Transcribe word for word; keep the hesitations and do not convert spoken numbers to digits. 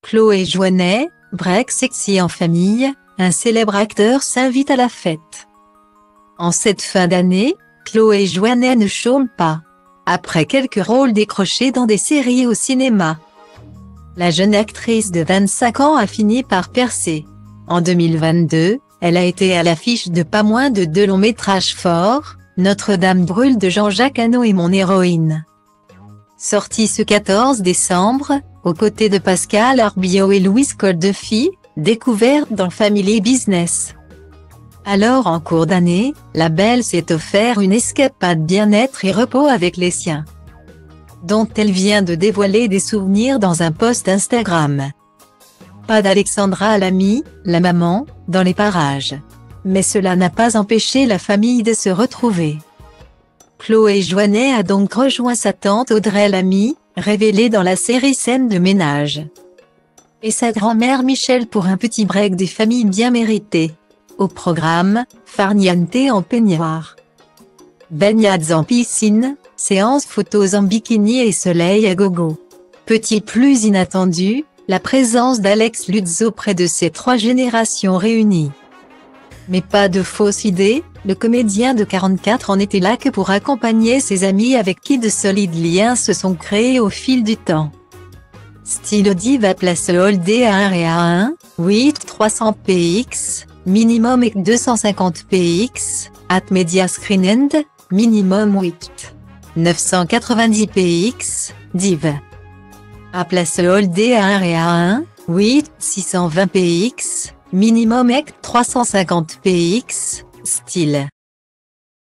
Chloé Joannet, break sexy en famille, un célèbre acteur s'invite à la fête. En cette fin d'année, Chloé Joannet ne chôme pas. Après quelques rôles décrochés dans des séries au cinéma, la jeune actrice de vingt-cinq ans a fini par percer. En deux mille vingt-deux, elle a été à l'affiche de pas moins de deux longs métrages forts, Notre-Dame brûle de Jean-Jacques Hano et Mon héroïne. Sorti ce quatorze décembre, aux côtés de Pascal Arbillot et Louise Koldefy, découverte dans Family Business. Alors en cours d'année, la belle s'est offert une escapade bien-être et repos avec les siens, dont elle vient de dévoiler des souvenirs dans un post Instagram. Pas d'Alexandra Lamy, la maman, dans les parages. Mais cela n'a pas empêché la famille de se retrouver. Chloé Joannet a donc rejoint sa tante Audrey Lamy, révélée dans la série Scènes de ménage, et sa grand-mère Michel pour un petit break des familles bien mérité. Au programme, farniente en peignoir, baignades en piscine, séances photos en bikini et soleil à gogo. Petit plus inattendu, la présence d'Alex Lutz auprès de ces trois générations réunies. Mais pas de fausse idée, le comédien de quarante-quatre ans n'était là que pour accompagner ses amis avec qui de solides liens se sont créés au fil du temps. Style Diva place Holdé à un et à un, huit trois cents p x, minimum et deux cent cinquante p x, at media screen end, minimum huit neuf cent quatre-vingt-dix p x, div. À place Holdé à un et à un, huit six cent vingt p x, minimum et trois cent cinquante p x, style.